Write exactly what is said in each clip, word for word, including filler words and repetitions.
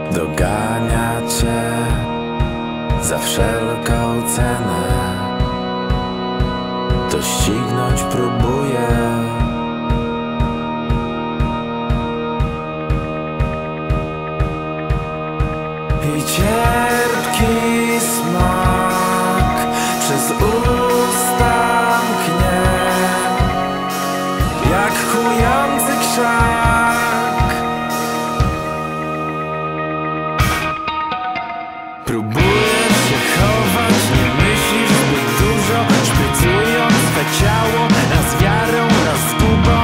Dogania cię za wszelką cenę, doścignąć próbuję. I cierpki smak przez usta mknie, jak kujący krzak. Próbujesz się chować, nie myślisz zbyt dużo, szprycując swe ciało raz wiarą, raz zgubą.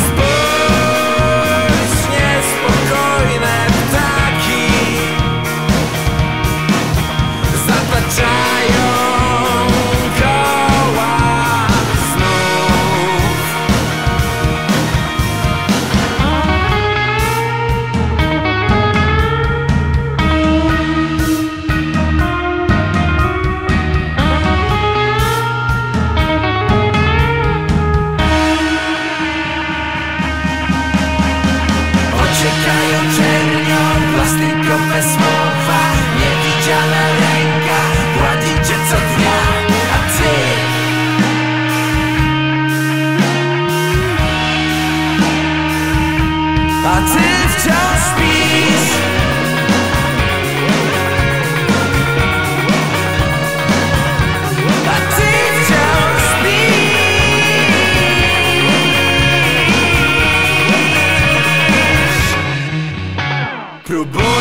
Spójrz, niespokojne ptaki zataczają koła znów. Ociekają czernią plastikowe słowa, niewidziana ręka gładzi cię co dnia, a ty A ty wciąż śpisz. A ty wciąż śpisz. Próbuj